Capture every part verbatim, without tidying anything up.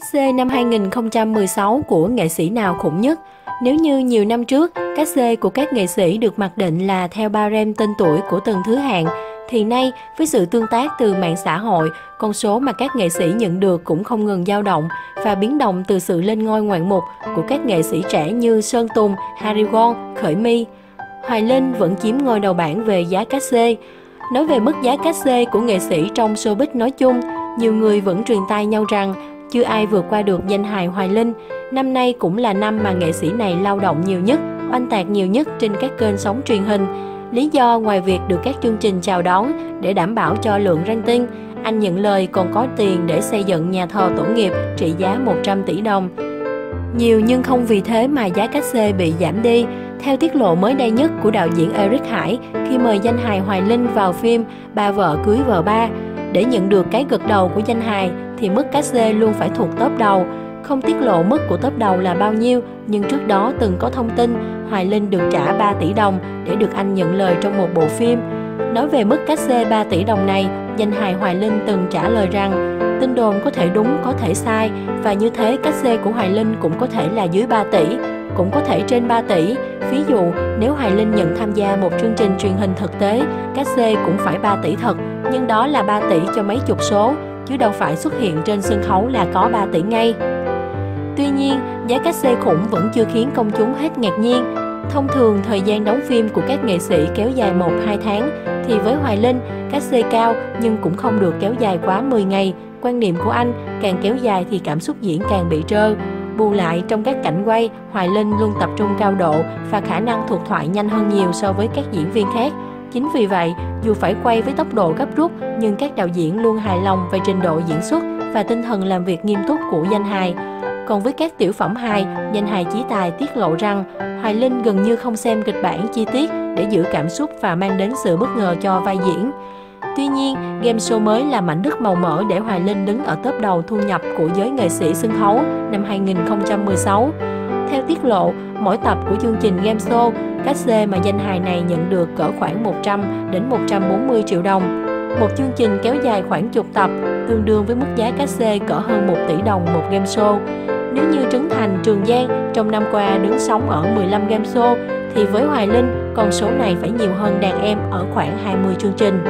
cát xê năm hai nghìn không trăm mười sáu của nghệ sĩ nào khủng nhất? Nếu như nhiều năm trước, cát xê của các nghệ sĩ được mặc định là theo barem tên tuổi của từng thứ hạng, thì nay với sự tương tác từ mạng xã hội, con số mà các nghệ sĩ nhận được cũng không ngừng dao động và biến động từ sự lên ngôi ngoạn mục của các nghệ sĩ trẻ như Sơn Tùng, Harigon, Khởi My. Hoài Linh vẫn chiếm ngôi đầu bảng về giá cát xê. Nói về mức giá cát xê của nghệ sĩ trong showbiz nói chung, nhiều người vẫn truyền tai nhau rằng chưa ai vượt qua được danh hài Hoài Linh. Năm nay cũng là năm mà nghệ sĩ này lao động nhiều nhất, oanh tạc nhiều nhất trên các kênh sóng truyền hình. Lý do ngoài việc được các chương trình chào đón để đảm bảo cho lượng rating, anh nhận lời còn có tiền để xây dựng nhà thờ tổ nghiệp trị giá một trăm tỷ đồng. Nhiều nhưng không vì thế mà giá cát xê bị giảm đi. Theo tiết lộ mới đây nhất của đạo diễn Eric Hải khi mời danh hài Hoài Linh vào phim Ba Vợ Cưới Vợ Ba, để nhận được cái gật đầu của danh hài thì mức cát xê luôn phải thuộc top đầu. Không tiết lộ mức của top đầu là bao nhiêu, nhưng trước đó từng có thông tin Hoài Linh được trả ba tỷ đồng để được anh nhận lời trong một bộ phim. Nói về mức cát xê ba tỷ đồng này, danh hài Hoài Linh từng trả lời rằng tin đồn có thể đúng có thể sai, và như thế cát xê của Hoài Linh cũng có thể là dưới ba tỷ, cũng có thể trên ba tỷ. Ví dụ nếu Hoài Linh nhận tham gia một chương trình truyền hình thực tế, cát xê cũng phải ba tỷ thật, nhưng đó là ba tỷ cho mấy chục số, chứ đâu phải xuất hiện trên sân khấu là có ba tỷ ngay. Tuy nhiên, giá cát xê khủng vẫn chưa khiến công chúng hết ngạc nhiên. Thông thường, thời gian đóng phim của các nghệ sĩ kéo dài một đến hai tháng, thì với Hoài Linh, cát xê cao nhưng cũng không được kéo dài quá mười ngày. Quan niệm của anh, càng kéo dài thì cảm xúc diễn càng bị trơ. Bù lại, trong các cảnh quay, Hoài Linh luôn tập trung cao độ và khả năng thuật thoại nhanh hơn nhiều so với các diễn viên khác. Chính vì vậy, dù phải quay với tốc độ gấp rút, nhưng các đạo diễn luôn hài lòng về trình độ diễn xuất và tinh thần làm việc nghiêm túc của danh hài. Còn với các tiểu phẩm hài, danh hài Chí Tài tiết lộ rằng Hoài Linh gần như không xem kịch bản chi tiết để giữ cảm xúc và mang đến sự bất ngờ cho vai diễn. Tuy nhiên, game show mới là mảnh đất màu mỡ để Hoài Linh đứng ở top đầu thu nhập của giới nghệ sĩ sân khấu năm hai nghìn không trăm mười sáu. Theo tiết lộ, mỗi tập của chương trình game show, cát xê mà danh hài này nhận được cỡ khoảng một trăm đến một trăm bốn mươi triệu đồng. Một chương trình kéo dài khoảng chục tập, tương đương với mức giá cát xê cỡ hơn một tỷ đồng một game show. Nếu như Trấn Thành, Trường Giang trong năm qua đứng sóng ở mười lăm game show, thì với Hoài Linh, con số này phải nhiều hơn đàn em ở khoảng hai mươi chương trình.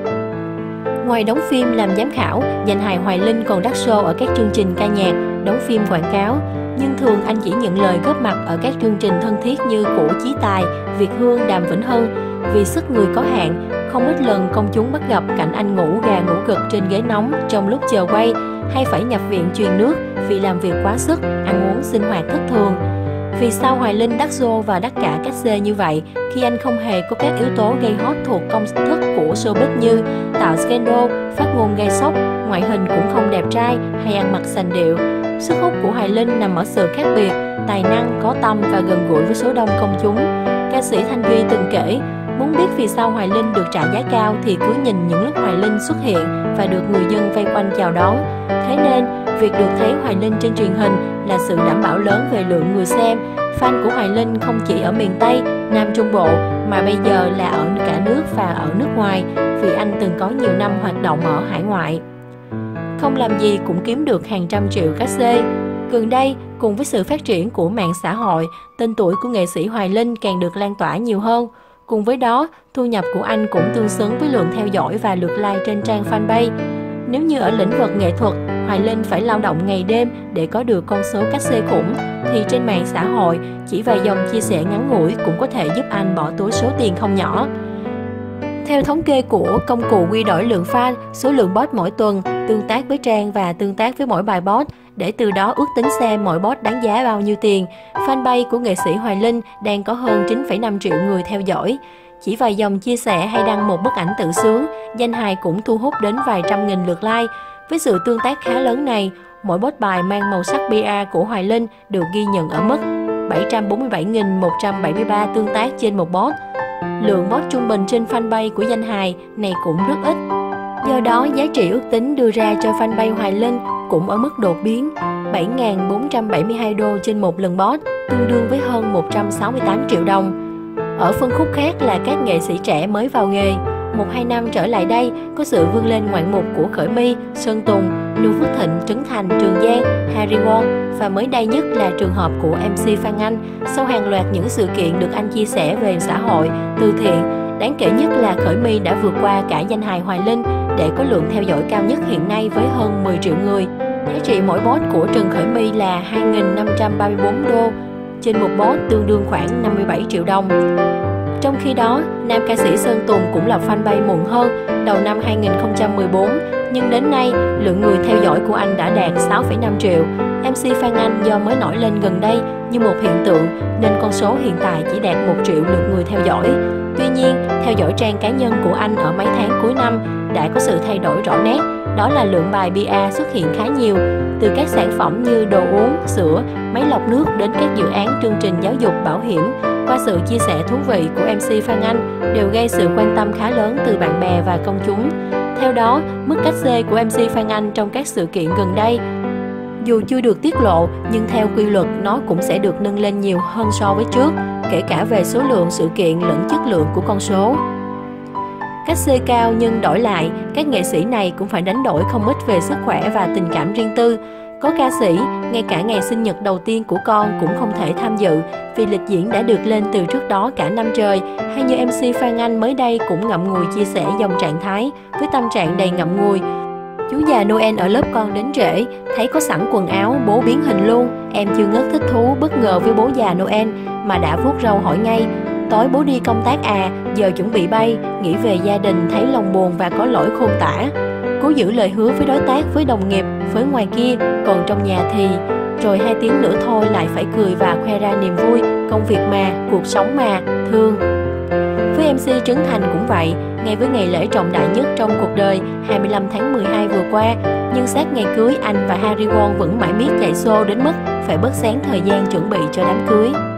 Ngoài đóng phim làm giám khảo, danh hài Hoài Linh còn đắt show ở các chương trình ca nhạc, đóng phim quảng cáo. Nhưng thường anh chỉ nhận lời góp mặt ở các chương trình thân thiết như của Chí Tài, Việt Hương, Đàm Vĩnh Hưng. Vì sức người có hạn, không ít lần công chúng bắt gặp cảnh anh ngủ gà ngủ gật trên ghế nóng trong lúc chờ quay, hay phải nhập viện truyền nước vì làm việc quá sức, ăn uống sinh hoạt thất thường. Vì sao Hoài Linh đắt show và đắt cả cát xê như vậy khi anh không hề có các yếu tố gây hot thuộc công thức của showbiz như tạo scandal, phát ngôn gây sốc, ngoại hình cũng không đẹp trai hay ăn mặc sành điệu. Sức hút của Hoài Linh nằm ở sự khác biệt, tài năng, có tâm và gần gũi với số đông công chúng. Ca sĩ Thanh Duy từng kể, muốn biết vì sao Hoài Linh được trả giá cao thì cứ nhìn những lúc Hoài Linh xuất hiện và được người dân vây quanh chào đón. Thế nên, việc được thấy Hoài Linh trên truyền hình là sự đảm bảo lớn về lượng người xem. Fan của Hoài Linh không chỉ ở miền Tây, Nam Trung Bộ mà bây giờ là ở cả nước và ở nước ngoài, vì anh từng có nhiều năm hoạt động ở hải ngoại. Không làm gì cũng kiếm được hàng trăm triệu cát xê. Gần đây, cùng với sự phát triển của mạng xã hội, tên tuổi của nghệ sĩ Hoài Linh càng được lan tỏa nhiều hơn. Cùng với đó, thu nhập của anh cũng tương xứng với lượng theo dõi và lượt like trên trang fanpage. Nếu như ở lĩnh vực nghệ thuật, Hoài Linh phải lao động ngày đêm để có được con số cát xê khủng, thì trên mạng xã hội, chỉ vài dòng chia sẻ ngắn ngủi cũng có thể giúp anh bỏ túi số tiền không nhỏ. Theo thống kê của công cụ quy đổi lượng fan, số lượng post mỗi tuần, tương tác với trang và tương tác với mỗi bài post, để từ đó ước tính xem mỗi post đáng giá bao nhiêu tiền. Fanpage của nghệ sĩ Hoài Linh đang có hơn chín phẩy năm triệu người theo dõi. Chỉ vài dòng chia sẻ hay đăng một bức ảnh tự sướng, danh hài cũng thu hút đến vài trăm nghìn lượt like. Với sự tương tác khá lớn này, mỗi post bài mang màu sắc pê e của Hoài Linh được ghi nhận ở mức bảy trăm bốn mươi bảy nghìn một trăm bảy mươi ba tương tác trên một post. Lượng post trung bình trên fanpage của danh hài này cũng rất ít. Do đó, giá trị ước tính đưa ra cho fanpage Hoài Linh cũng ở mức đột biến, bảy nghìn bốn trăm bảy mươi hai đô trên một lần post, tương đương với hơn một trăm sáu mươi tám triệu đồng. Ở phân khúc khác là các nghệ sĩ trẻ mới vào nghề, Một hai năm trở lại đây, có sự vươn lên ngoạn mục của Khởi My, Sơn Tùng, Lưu Phước Thịnh, Trấn Thành, Trường Giang, Harry Won và mới đây nhất là trường hợp của em xê Phan Anh. Sau hàng loạt những sự kiện được anh chia sẻ về xã hội, từ thiện, đáng kể nhất là Khởi My đã vượt qua cả danh hài Hoài Linh để có lượng theo dõi cao nhất hiện nay với hơn mười triệu người. Giá trị mỗi post của Trần Khởi My là hai nghìn năm trăm ba mươi bốn đô trên một post, tương đương khoảng năm mươi bảy triệu đồng. Trong khi đó, nam ca sĩ Sơn Tùng cũng lập fanpage muộn hơn, đầu năm hai nghìn không trăm mười bốn, nhưng đến nay, lượng người theo dõi của anh đã đạt sáu phẩy năm triệu. em xê Phan Anh do mới nổi lên gần đây như một hiện tượng nên con số hiện tại chỉ đạt một triệu lượt người theo dõi. Tuy nhiên, theo dõi trang cá nhân của anh ở mấy tháng cuối năm đã có sự thay đổi rõ nét, đó là lượng bài pê e xuất hiện khá nhiều, từ các sản phẩm như đồ uống, sữa, máy lọc nước đến các dự án chương trình giáo dục, bảo hiểm. Qua sự chia sẻ thú vị của em xê Phan Anh đều gây sự quan tâm khá lớn từ bạn bè và công chúng. Theo đó, mức cách xê của em xê Phan Anh trong các sự kiện gần đây dù chưa được tiết lộ, nhưng theo quy luật nó cũng sẽ được nâng lên nhiều hơn so với trước, kể cả về số lượng sự kiện lẫn chất lượng của con số. Cách xê cao nhưng đổi lại, các nghệ sĩ này cũng phải đánh đổi không ít về sức khỏe và tình cảm riêng tư. Có ca sĩ, ngay cả ngày sinh nhật đầu tiên của con cũng không thể tham dự vì lịch diễn đã được lên từ trước đó cả năm trời, hay như em xê Phan Anh mới đây cũng ngậm ngùi chia sẻ dòng trạng thái với tâm trạng đầy ngậm ngùi. Chú già Noel ở lớp con đến trễ, thấy có sẵn quần áo, bố biến hình luôn. Em chưa ngớt thích thú, bất ngờ với bố già Noel mà đã vuốt râu hỏi ngay: tối bố đi công tác à, giờ chuẩn bị bay, nghĩ về gia đình thấy lòng buồn và có lỗi khôn tả. Cố giữ lời hứa với đối tác, với đồng nghiệp, với ngoài kia, còn trong nhà thì rồi hai tiếng nữa thôi lại phải cười và khoe ra niềm vui, công việc mà, cuộc sống mà, thương. Với em xê Trấn Thành cũng vậy, ngay với ngày lễ trọng đại nhất trong cuộc đời hai mươi lăm tháng mười hai vừa qua, nhưng sát ngày cưới anh và Harry Won vẫn mãi miết chạy xô đến mức phải bớt xén thời gian chuẩn bị cho đám cưới.